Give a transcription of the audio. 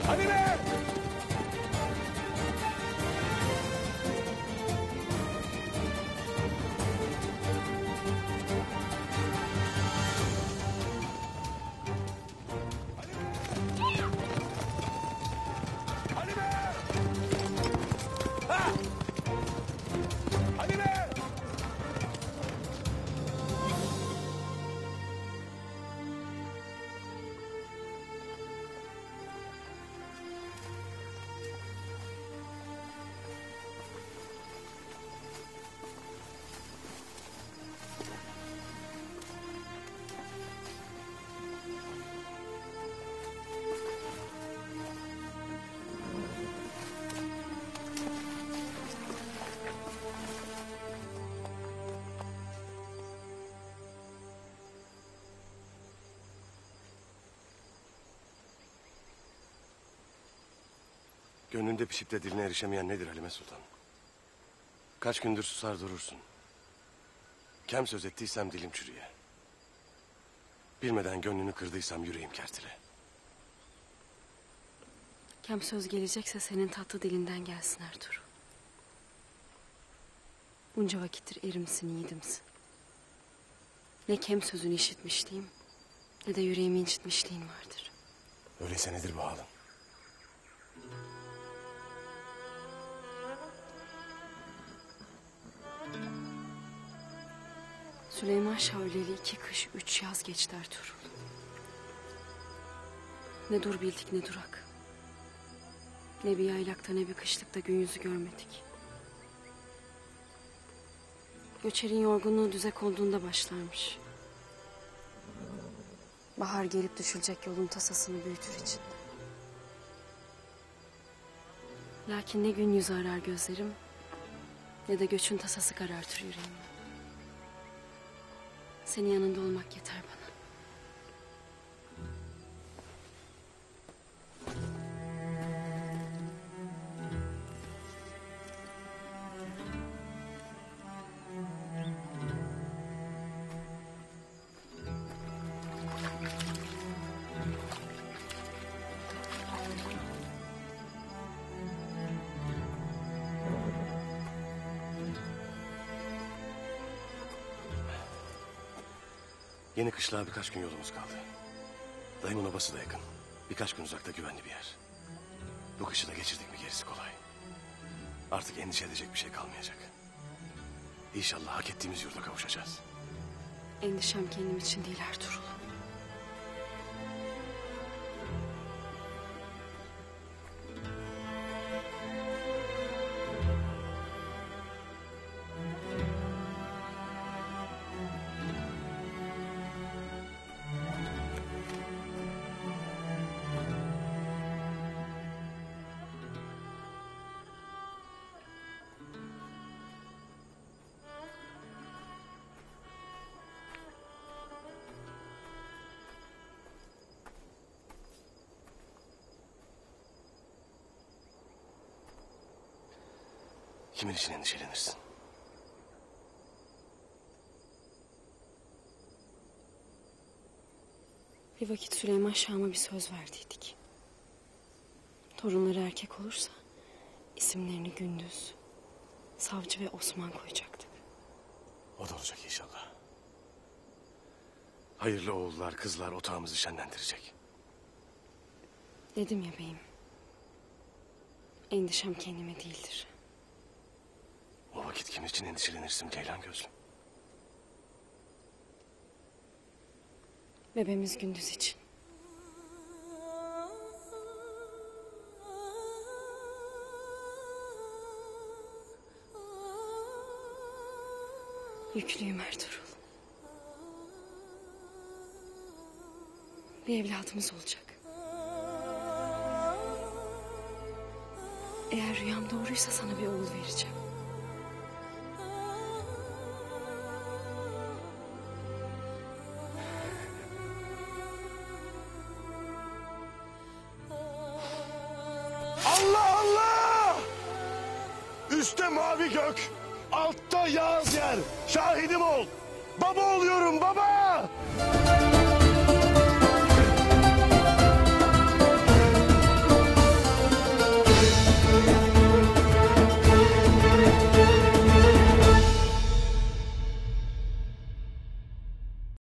Hadi be! Hadi be! Ha! Hadi be! Gönlünde pişip de diline erişemeyen nedir Halime Sultan? Kaç gündür susar durursun. Kem söz ettiysem dilim çürüye. Bilmeden gönlünü kırdıysam yüreğim kertile. Kem söz gelecekse senin tatlı dilinden gelsin Ertuğrul. Bunca vakittir erimsin, yiğidimsin. Ne kem sözünü işitmişliğim, ne de yüreğimi incitmişliğin vardır. Öyleyse nedir bu halin? Süleyman Şah öleli 2 kış 3 yaz geçti Ertuğrul. Ne dur bildik ne durak. Ne bir yaylakta ne bir kışlıkta gün yüzü görmedik. Göçerin yorgunluğu düze konduğunda başlarmış. Bahar gelip düşülecek yolun tasasını büyütür içinde. Lakin ne gün yüzü arar gözlerim, ne de göçün tasası karartır yüreğimi. Senin yanında olmak yeter bana. Yeni kışlağa birkaç gün yolumuz kaldı. Dayımın obası da yakın. Birkaç gün uzakta güvenli bir yer. Bu kışı da geçirdik mi gerisi kolay. Artık endişe edecek bir şey kalmayacak. İnşallah hak ettiğimiz yurda kavuşacağız. Endişem kendim için değil Ertuğrul. Kimin için endişelenirsin? Bir vakit Süleyman Şah'ıma bir söz verdiydik. Torunları erkek olursa isimlerini Gündüz, Savcı ve Osman koyacaktık. O da olacak inşallah. Hayırlı oğullar, kızlar otağımızı şenlendirecek. Dedim ya beyim. Endişem kendime değildir. O vakit kim için endişelenirsin Ceylan gözlüm? Bebeğimiz Gündüz için. Yüklüyüm Ertuğrul. Bir evladımız olacak. Eğer rüyam doğruysa sana bir oğul vereceğim. Allah Allah! Üstte mavi gök, altta yağız yer. Şahidim ol. Baba oluyorum baba!